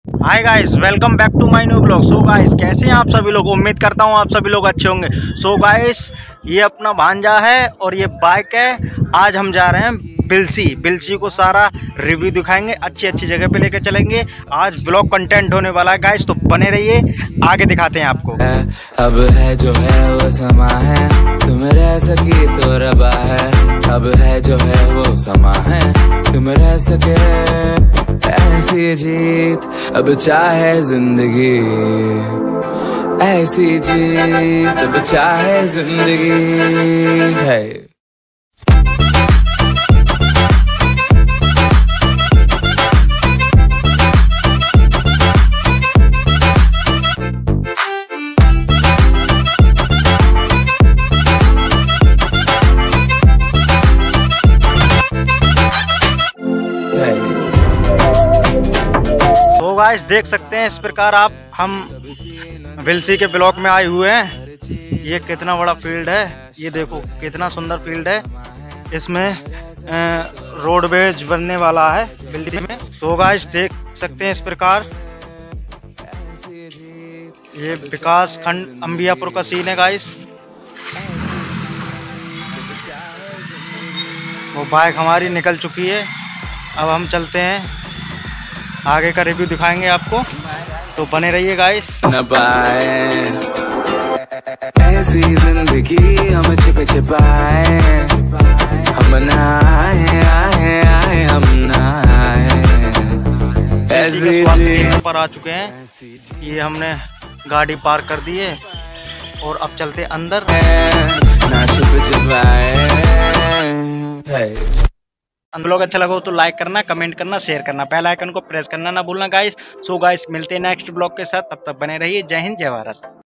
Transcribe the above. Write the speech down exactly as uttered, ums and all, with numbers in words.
Hi guys, welcome back to my new blog. So guys, कैसे हैं आप सभी लोग। उम्मीद करता हूँ आप सभी लोग अच्छे होंगे। सो गाइस, ये अपना भांजा है और ये बाइक है। आज हम जा रहे हैं बिलसी बिलसी को सारा रिव्यू दिखाएंगे, अच्छी अच्छी जगह पे लेकर चलेंगे। आज ब्लॉग कंटेंट होने वाला है गाइस, तो बने रहिए, आगे दिखाते हैं आपको। अब है जो है वो समा है, तुम रह सकी तो रबा है। अब है जो है वो समा है, तुम रह सके ऐसी जीत। अब चाहे जिंदगी ऐसी जीत, अब चाहे जिंदगी है। तो गाइस, देख सकते हैं इस प्रकार आप हम बिलसी के ब्लॉक में आए हुए हैं। ये कितना बड़ा फील्ड है, ये देखो कितना सुंदर फील्ड है। इसमें रोडवेज बनने वाला है बिल्डिंग में। सो गाइस, देख सकते हैं इस प्रकार ये विकास खंड अंबियापुर का सीन है गाइस। वो बाइक हमारी निकल चुकी है, अब हम चलते हैं, आगे का रिव्यू दिखाएंगे आपको, तो बने रहिए गाइस। न पाए ऐसी जिंदगी हम छिप छिपाए, हम ना आए आए आए हम ना आए ऐसी जी पर आ चुके हैं। ये हमने गाड़ी पार्क कर दी है और अब चलते अंदर। ना छिप छिपाए। ब्लॉग अच्छा लगा हो तो लाइक करना, कमेंट करना, शेयर करना, बेल आइकन को प्रेस करना ना भूलना गाइस। सो गाइस, मिलते हैं नेक्स्ट ब्लॉग के साथ, तब तक बने रहिए। जय हिंद, जय भारत।